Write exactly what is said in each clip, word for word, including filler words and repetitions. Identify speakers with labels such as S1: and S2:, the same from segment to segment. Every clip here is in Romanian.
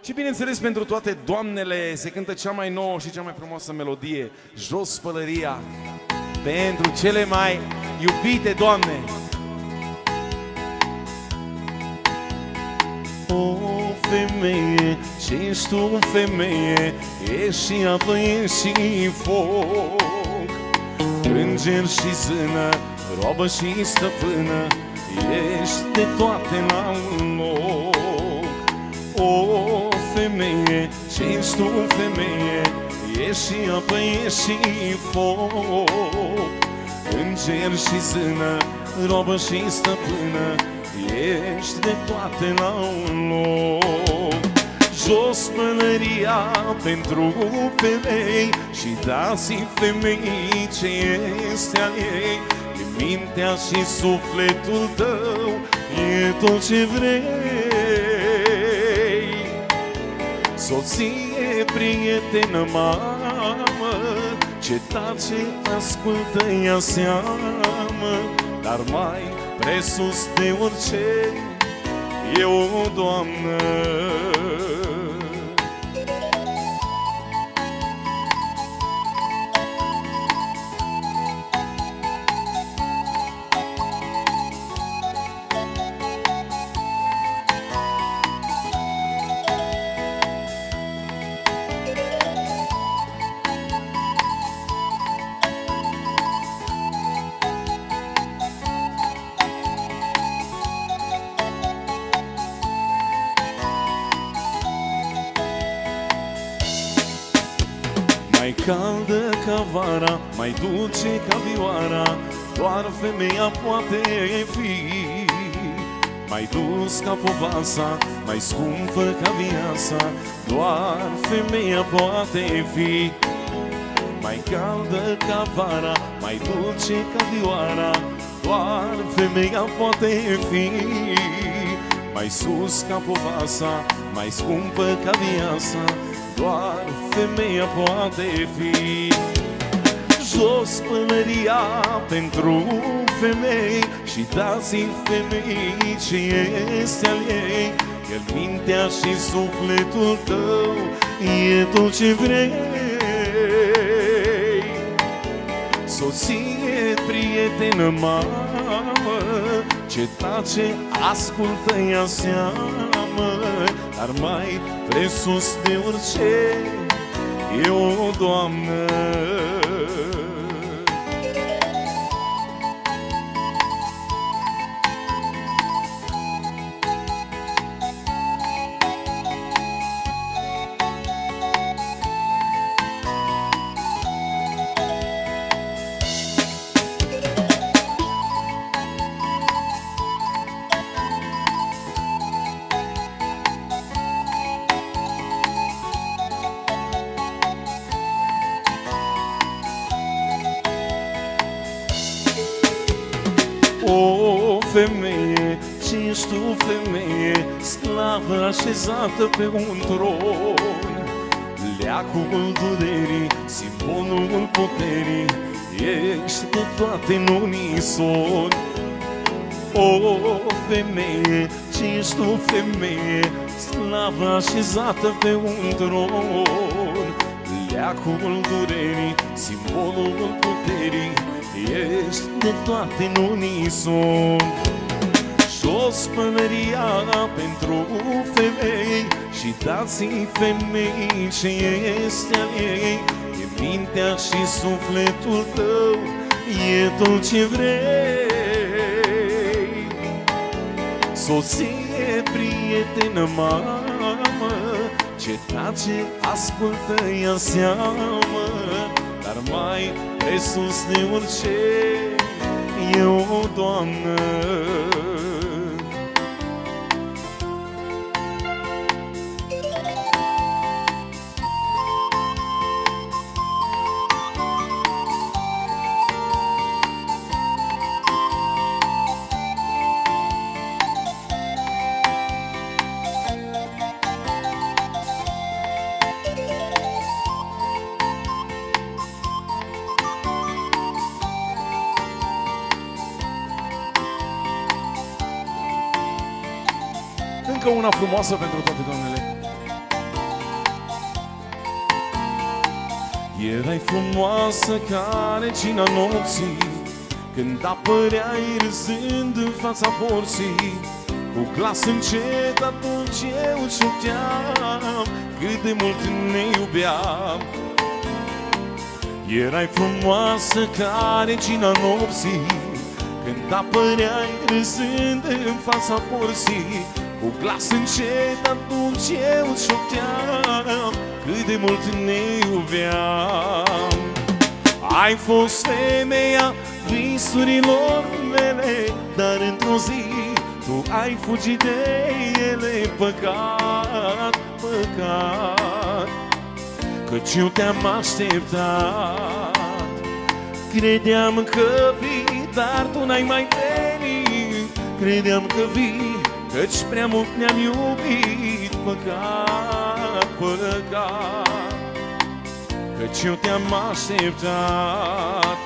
S1: Și bineînțeles, pentru toate doamnele se cântă cea mai nouă și cea mai frumoasă melodie, Jos pălăria, pentru cele mai iubite doamne.
S2: O femeie, ce ești tu, femeie, ești și apă, ești și foc, înger și zână, roabă și stăpână, ești de toate la un loc. O femeie, ce ești tu, femeie, ești și apă, ești și foc, înger și zână, roabă și stăpână, ești de toate la un loc. Jos pălăria pentru femei și dați-i femei ce este al ei. E mintea și sufletul tău, e tot ce vrei. Soție, prietenă, mamă, ce tace, ascultă, ia seamă, dar mai presus de orice e o doamnă. Mai caldă ca vara, mai dulce ca vioara, doar femeia poate fi. Mai dus ca povasa, mai scumpă ca viața, doar femeia poate fi. Mai caldă ca vara, mai dulce ca vioara, doar femeia poate fi. Mai sus ca povasa, mai scumpă ca viața, doar femeia poate fi. Jos pălăria pentru femei și dați-i femei ce este al ei. Că mintea și sufletul tău e tot ce vrei. Soție, prietenă, mamă, ce tace, ascultă, ia seamă, dar mai presus de orice e o doamnă. O femeie, ce ești tu, femeie, sclavă așezată pe un tron, leacul durerii, simbolul puterii, ești de toate în unison. O femeie, ce ești tu, femeie, sclavă așezată pe un tron, leacul durerii, simbolul puterii, ești de toate în unison. Jos pălăria pentru femei și dați-i femei ce este al ei. E mintea și sufletul tău, e tot ce vrei. Soție, prietenă, mamă, ce tace, ascultă, ia seamă, dar mai presus de orice e o doamnă.
S1: Încă una frumoasă pentru toate doamnele.
S2: Erai frumoasă ca regina nopții, când apăreai râzând în fața porții. Cu glas încet atunci eu șopteam cât de mult ne iubeam. Erai frumoasă ca regina nopții, când apăreai râzând în fața porții. Cu glas încet atunci eu șopteam cât de mult ne iubeam. Ai fost femeia visurilor mele, dar într-o zi tu ai fugit de ele. Păcat, păcat, căci eu te-am așteptat. Credeam că vii, dar tu n-ai mai venit. Credeam că vii, căci prea mult ne-am iubit. Păcat, păcat, căci eu te-am așteptat.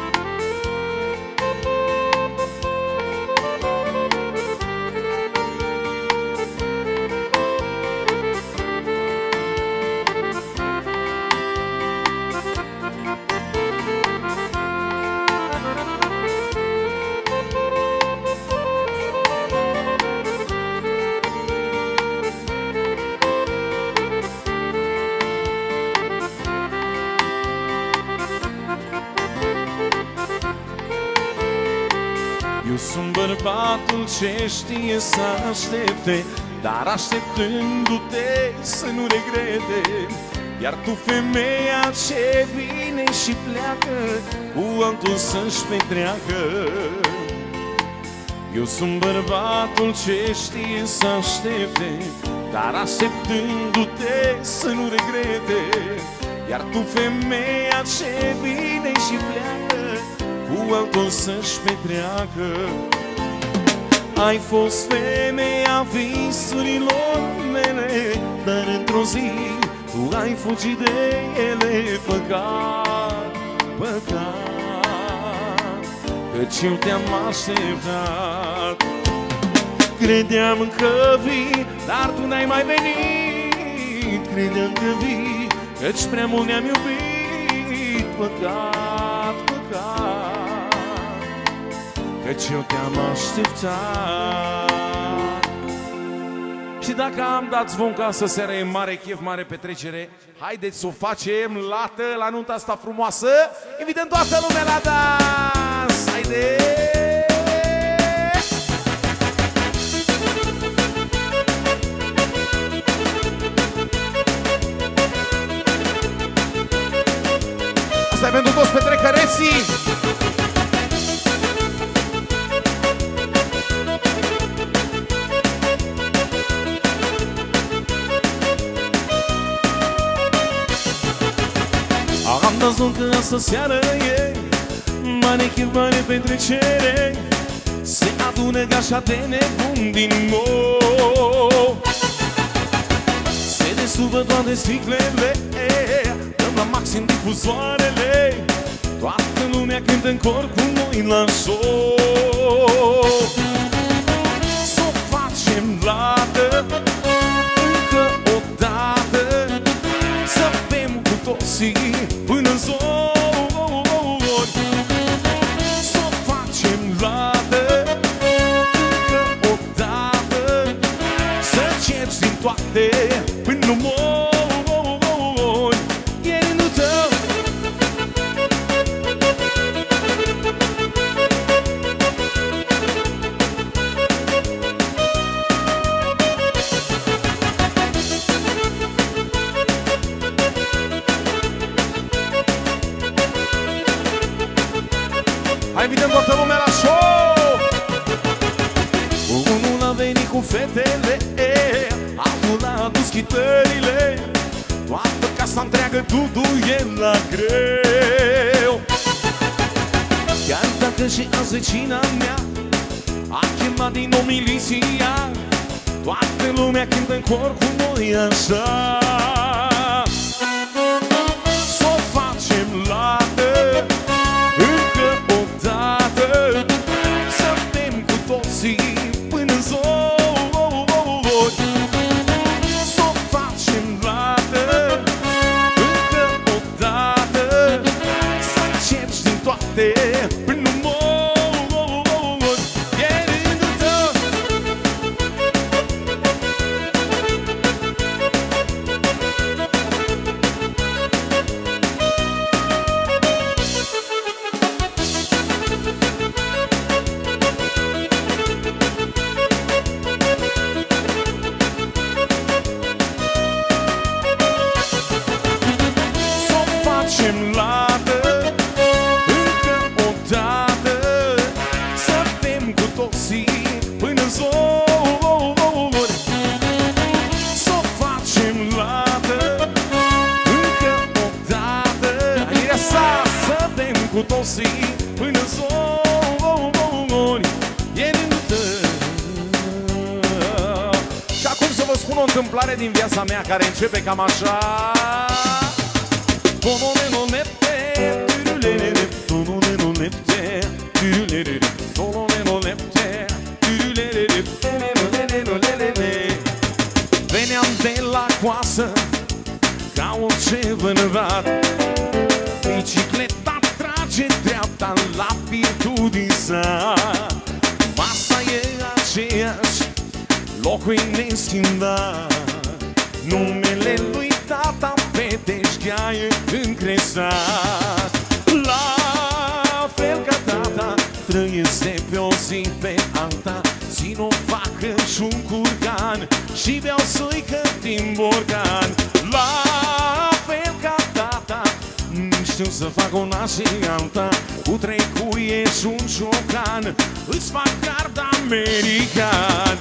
S2: Eu sunt bărbatul ce știe să aștepte, dar așteptându-te să nu regrete. Iar tu, femeia ce vine și pleacă, cu altul să-și petreacă. Eu sunt bărbatul ce știe să aștepte, dar așteptându-te să nu regrete. Iar tu, femeia ce vine și pleacă, cu altul să-și petreacă. Ai fost femeia visurilor mele, dar într-o zi tu ai fugit de ele. Păcat, păcat, căci eu te-am așteptat. Credeam că vii, dar tu n-ai mai venit. Credeam că vii, căci prea mult ne-am iubit. Păcat, păcat, căci eu te-am așteptat. Și dacă am dat zvon ca să seara e mare chef, mare petrecere, haideți să o facem lată la nunta asta frumoasă. Invităm toată lumea la dans! Haideți! Asta e pentru toți petrecăreții! Am dat zvon că asta seară e mare chef, mare petrecere. Se adună gașa de nebun din nou. Se desuvă toate sticlele, dăm la maxim difuzoarele. Toată lumea cântă în cor cu noi la show. S-o facem lată încă o dată, să bem cu toții până-n zori. S-o facem lată încă o dată, să cerci din toate până nu mori. E rândul tău. Hai, invităm toată lumea la show! Unul a venit cu fetele, altul a adus chitările. Toată casa întreagă duduie la greu. Chiar dacă și azi vecina mea a chemat din nou miliția, toată lumea cântă în cor cu noi așa. S-o facem lată încă o dată, să bem cu toții până-n zori. S-o facem lată încă o dată, toți până zori e rândul tău.
S1: Și acum să vă spun o întâmplare din viața mea care începe cam așa.
S2: Veneam de la coasă ca orice vânărat, bicicleta trage dreapta la firtul din sat. Masa e aceeași, locul e neschimbat, numele lui tata pe deșghea e încresat. La fel ca tata trăiesc de pe o zi pe alta, țin o vacă și-un curcan și beau săică din borcan. La fel ca tata știu să fac una și alta, cu trei cuie și un ciocan îți fac gard american.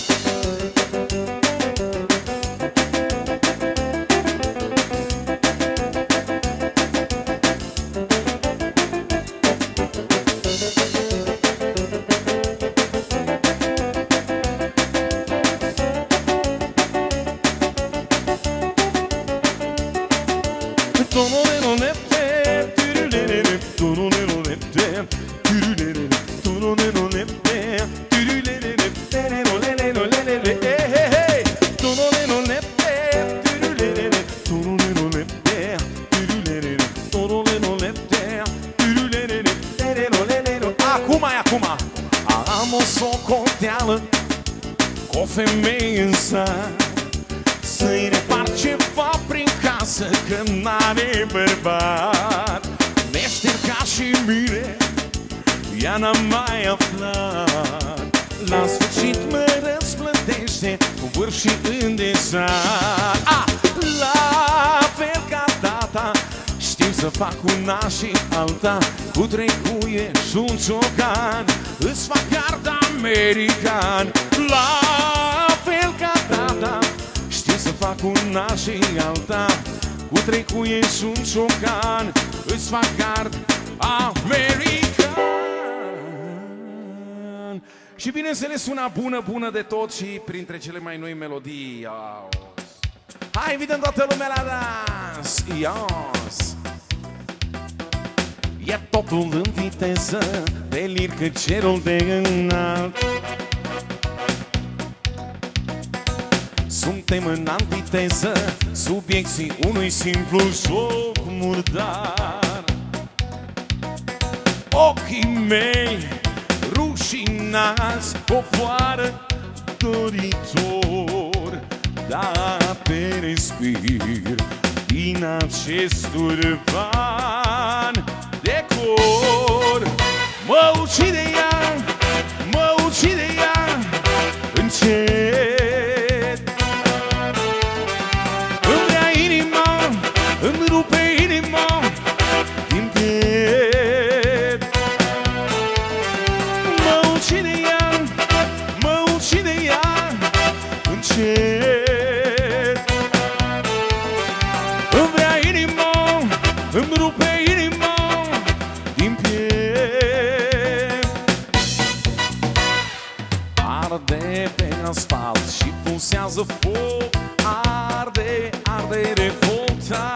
S1: Acum e acum.
S2: Am o socoteală cu o femeie în sat, să-i repar ceva prin casă că n-are bărbat. Meșter ca și mine ea n-a mai aflat, la sfârșit mă răsplătește cu vârf și îndesat. Ah! La fel ca tata știu să fac una și alta, cu trei cuie și un ciocan îți fac gard american. La fel ca tata știu să fac una și alta, cu trei cuie și un ciocan îți fac gard american.
S1: Și bineînțeles una bună, bună de tot și printre cele mai noi melodii. Hai, evident, toată lumea la dans. Ios.
S2: E totul în viteză, delir că cerul de înalt. Suntem în antiteză, subiecții unui simplu joc murdar.
S1: Ochii mei rușinați coboară
S2: doritor, dar te respir din acest urban de cor.
S1: Mă ucide ea, mă ucide ea încet.
S2: Îmi vrea inima, îmi rupe inima din piept. Mă ucide ea, mă ucide ea încet. Îmi vrea inima, îmi rupe inima din piept. Arde pe asfalt și pulsează foc, arde, arde revolta.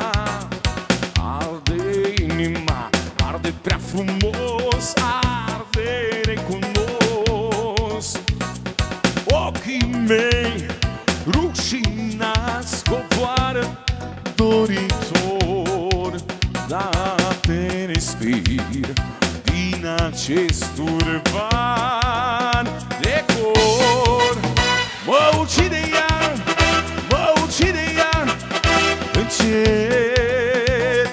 S2: Arde inima, arde prea frumos, arde recunosc. Ochii mei rușinați coboară doritor, dar te respir din acest urban de cor. Mă ucide ea, mă ucide ea încet.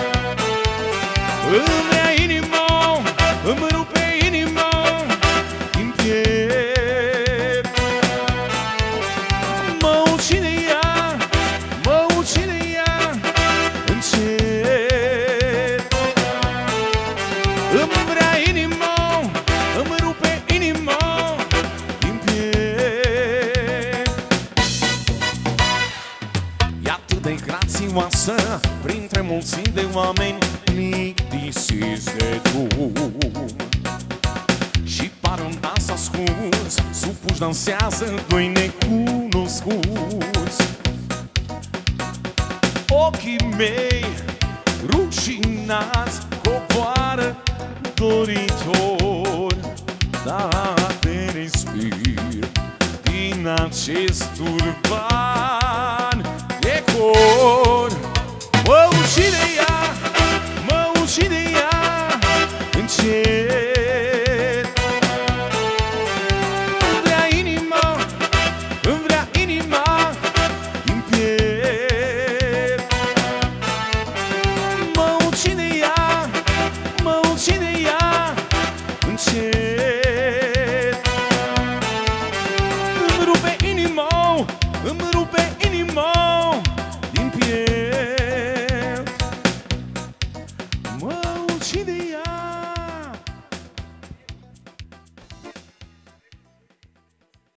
S2: Îmi vrea inima, îmi rupe inima din piept. Mă ucide ea, mă ucide ea încet. Îmi vrea inima, îmi rupe inima din piept. Iată atât de grațioasă, printre mulțimi de oameni plictisiți de drum. Și par un dans ascuns, supuși dansează doi necunoscuți. Ochii mei rușinați coboară doritor, dar te respir din acest turban de cor. Mă ucide ea, mă ucide ea încet. Îmi vrea inima, îmi vrea inima din piept. Mă ucide ea, mă ucide ea încet. Îmi rupe inima, îmi rupe inima